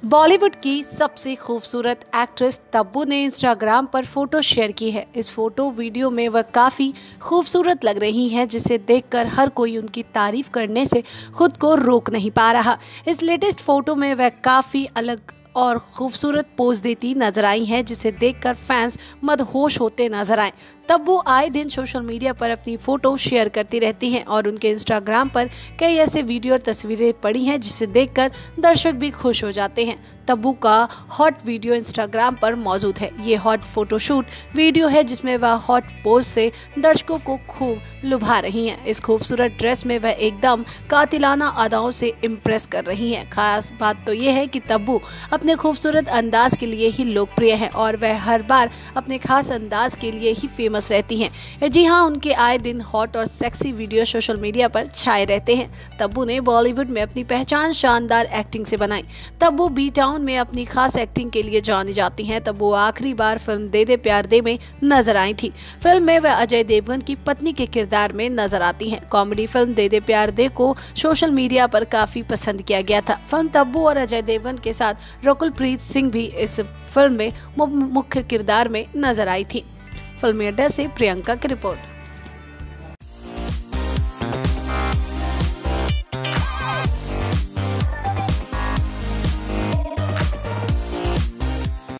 बॉलीवुड की सबसे खूबसूरत एक्ट्रेस तब्बू ने इंस्टाग्राम पर फोटो शेयर की है। इस फोटो वीडियो में वह काफ़ी खूबसूरत लग रही हैं, जिसे देखकर हर कोई उनकी तारीफ करने से खुद को रोक नहीं पा रहा। इस लेटेस्ट फोटो में वह काफ़ी अलग और खूबसूरत पोज देती नजर आई हैं, जिसे देखकर फैंस मदहोश होते नजर आए। तब्बू आए दिन सोशल मीडिया पर अपनी फोटो शेयर करती रहती हैं और उनके इंस्टाग्राम पर कई ऐसे वीडियो और तस्वीरें पड़ी हैं जिसे देखकर दर्शक भी खुश हो जाते हैं। तब्बू का हॉट वीडियो इंस्टाग्राम पर मौजूद है। ये हॉट फोटोशूट वीडियो है जिसमें वह हॉट पोज से दर्शकों को खूब लुभा रही हैं। इस खूबसूरत ड्रेस में वह एकदम कातिलाना अदाओं से इम्प्रेस कर रही हैं। खास बात तो ये है कि तब्बू अपने खूबसूरत अंदाज के लिए ही लोकप्रिय है और वह हर बार अपने खास अंदाज के लिए ही फेमस रहती हैं। जी हाँ, उनके आए दिन हॉट और सेक्सी वीडियो सोशल मीडिया पर छाए रहते हैं। तब्बू ने बॉलीवुड में अपनी पहचान शानदार एक्टिंग से बनाई। तब्बू बी टाउन में अपनी खास एक्टिंग के लिए जानी जाती हैं। तब्बू आखिरी बार फिल्म दे दे प्यार दे में नजर आई थी। फिल्म में वह अजय देवगन की पत्नी के किरदार में नजर आती हैं। कॉमेडी फिल्म दे दे प्यार दे को सोशल मीडिया पर काफी पसंद किया गया था। फिल्म तब्बू और अजय देवगन के साथ रकुलप्रीत सिंह भी इस फिल्म में मुख्य किरदार में नजर आई थी। फिल्मी अड्डा से प्रियंका की रिपोर्ट।